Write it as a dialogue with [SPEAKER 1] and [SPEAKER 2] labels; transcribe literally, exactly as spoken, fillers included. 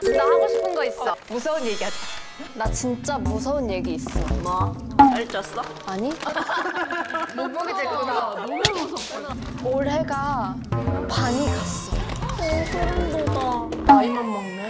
[SPEAKER 1] 나 하고 싶은 거 있어.
[SPEAKER 2] 무서운 얘기하자.
[SPEAKER 1] 나 진짜 무서운 얘기 있어.
[SPEAKER 2] 뭐? 날 쪘어?
[SPEAKER 1] 아니?
[SPEAKER 2] 못 보게 됐구나. 너무 무섭구나.
[SPEAKER 1] 올해가 반이 갔어.
[SPEAKER 2] 소름 돋아. 나이만 먹네.